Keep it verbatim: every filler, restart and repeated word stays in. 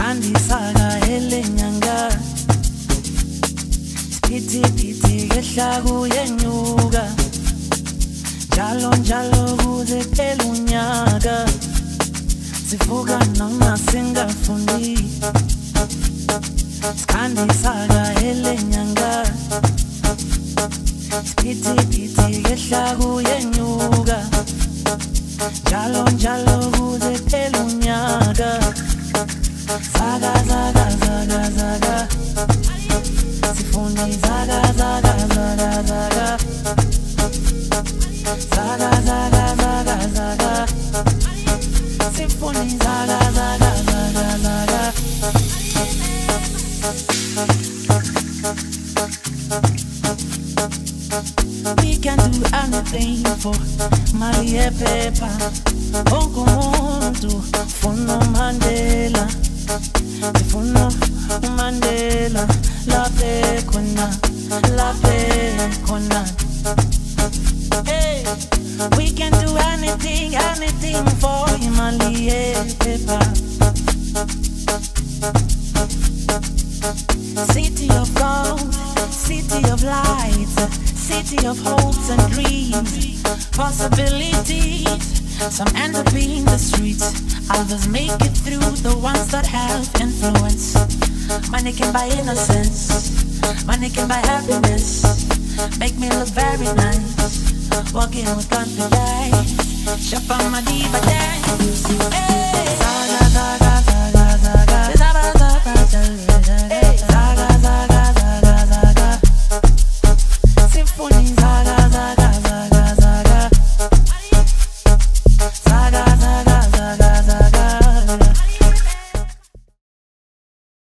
Skandi saga elenyanga Piti piti gehla kuyenyuka Njalo njalo kuze phela unyaka Sivuka noma singafundi Skandi saga elenyanga Piti piti gehla kuyenyuka Njalo njalo kuze phela unyaka Zaga zaga zaga zaga Sifundi zaga zaga zaga zaga Zaga zaga zaga zaga Sifundi zaga zaga zaga zaga We can do anything for Maria Pepa Onko muntu Funo Mandela Funo Mandela La Pekona La Pekona Hey, we can do anything, anything for Maria Pepa City of gold, city of light, city of hopes and dreams, possibilities. Some end up in the streets, others make it through, the ones that have influence. Money can buy innocence, money can buy happiness, make me look very nice, walking with confidence. Shop on my diva dance. Hey. Zaga, zaga, zaga.